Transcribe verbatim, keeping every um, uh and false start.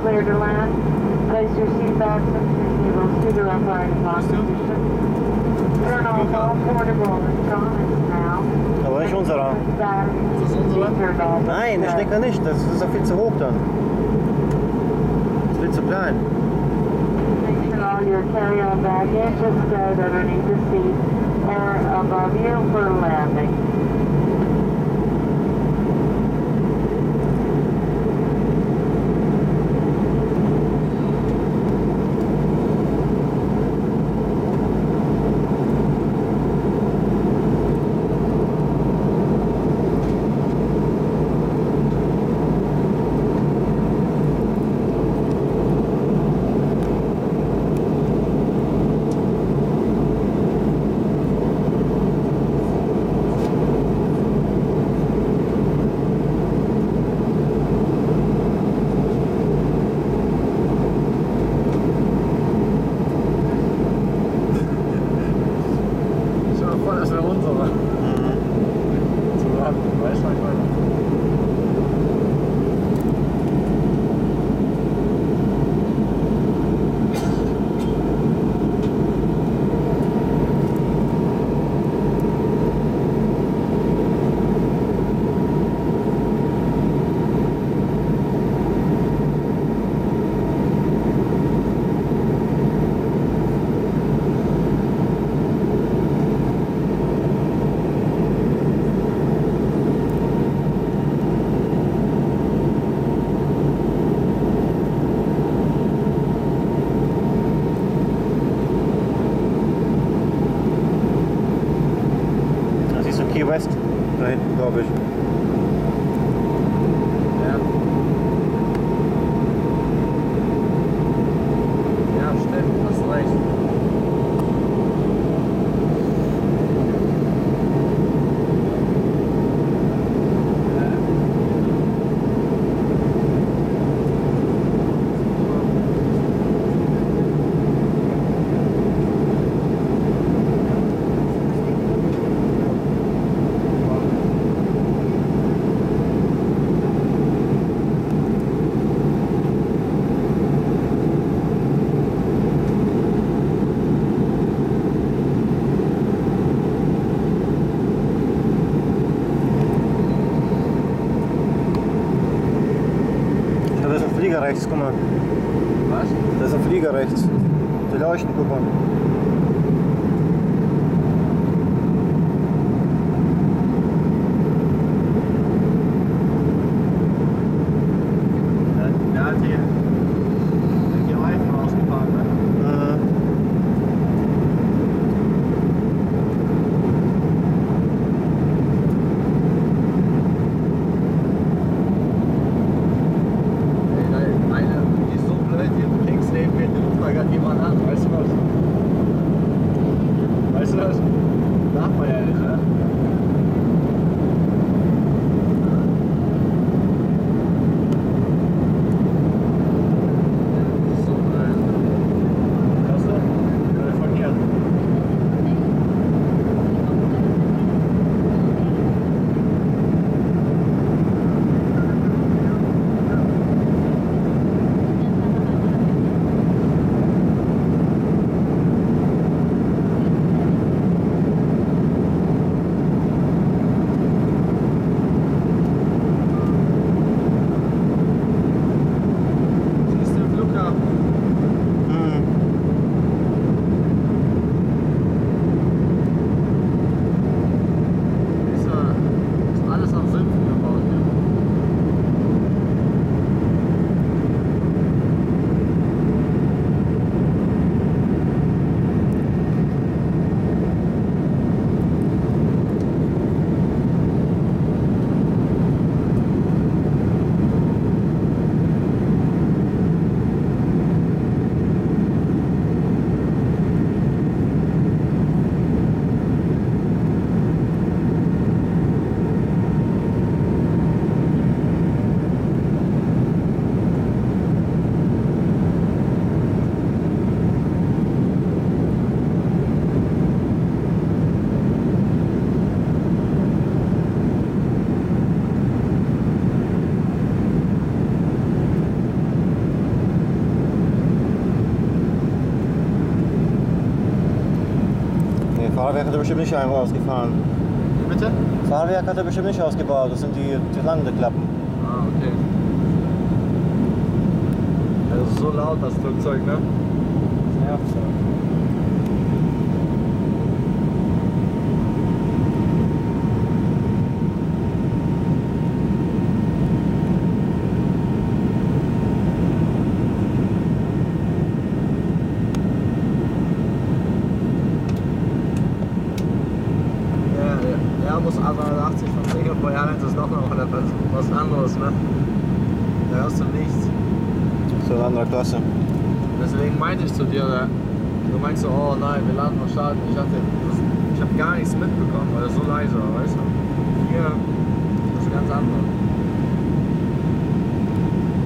clear to land. Place your seatbelts and seatbelts to the upright position. Turn off all portable electronics now. Aber nicht unserer. Ist das unsere? Nein, der Stecker nicht. Das ist doch viel zu hoch dann. Das ist viel zu klein. Make sure all your carry-on baggage is stowed underneath the seat or above you for landing. Key West, da hinten glaube ich. Ja. Ja, stimmt, hast recht. Flieger rechts, guck mal. Was? Da ist ein Flieger rechts. Die leuchten, guck mal. Der hat die, die Reifen ausgefahren, ne? Mhm. Eine, die ist so blöd, die links neben mir, die ruft da gerade jemand an, weißt du was? Fahrwerk hat er bestimmt nicht einfach ausgefahren. Wie bitte? Fahrwerk hat er bestimmt nicht ausgebaut, das sind die, die Landeklappen. Ah, okay. Das ist so laut, das Flugzeug, ne? Das nervt so. Airbus A dreihundertachtzig von Singapore Airlines ist noch mal was anderes, ne? Da hörst du nichts. So eine andere Klasse. Deswegen meinte ich zu dir, du meinst so, oh nein, wir laden noch starten. Ich dachte, ich habe gar nichts mitbekommen, weil das so leise war, weißt du?